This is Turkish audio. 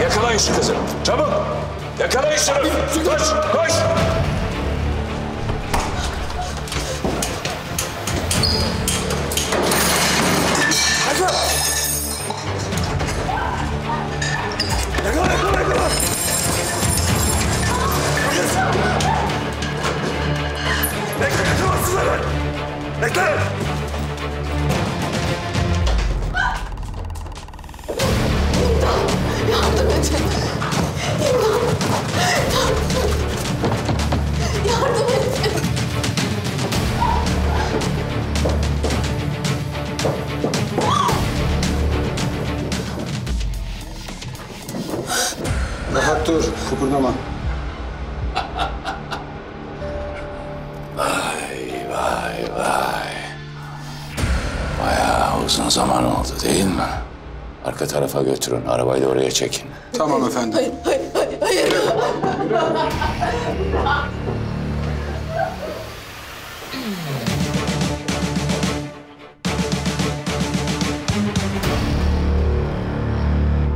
Yakalayın şu kızı. Çabuk. Yakalayın şunu. Koş, koş. Yakala. Yakala, yakala, yakala. Bekle, yakalasın hemen. Bekle. Yardım edin. Yardım edin. Rahat dur, kıpırdama. Vay, vay, vay. Bayağı uzun zaman oldu değil mi? Arka tarafa götürün, arabayı da oraya çekin. Tamam efendim. Hayır.